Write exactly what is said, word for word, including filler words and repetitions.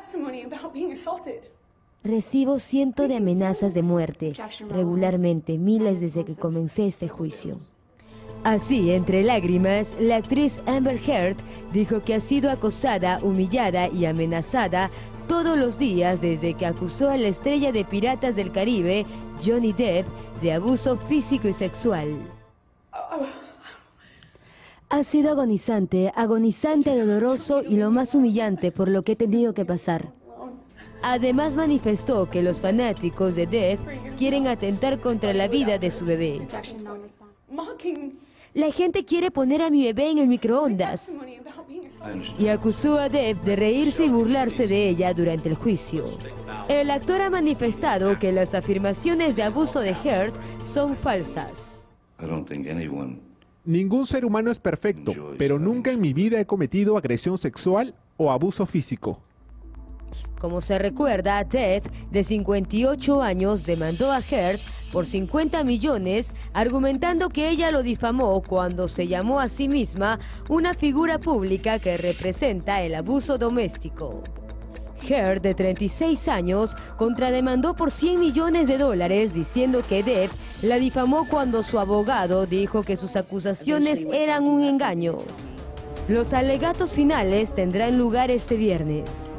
Recibo cientos de amenazas de muerte regularmente, miles desde que comencé este juicio. Así, entre lágrimas, la actriz Amber Heard dijo que ha sido acosada, humillada y amenazada todos los días desde que acusó a la estrella de Piratas del Caribe, Johnny Depp, de abuso físico y sexual. Ha sido agonizante, agonizante, doloroso y lo más humillante por lo que he tenido que pasar. Además manifestó que los fanáticos de Depp quieren atentar contra la vida de su bebé. La gente quiere poner a mi bebé en el microondas. Y acusó a Depp de reírse y burlarse de ella durante el juicio. El actor ha manifestado que las afirmaciones de abuso de Heard son falsas. Ningún ser humano es perfecto, pero nunca en mi vida he cometido agresión sexual o abuso físico. Como se recuerda, Depp, de cincuenta y ocho años, demandó a Heard por cincuenta millones, argumentando que ella lo difamó cuando se llamó a sí misma una figura pública que representa el abuso doméstico. Heard, de treinta y seis años, contrademandó por cien millones de dólares diciendo que Depp la difamó cuando su abogado dijo que sus acusaciones eran un engaño. Los alegatos finales tendrán lugar este viernes.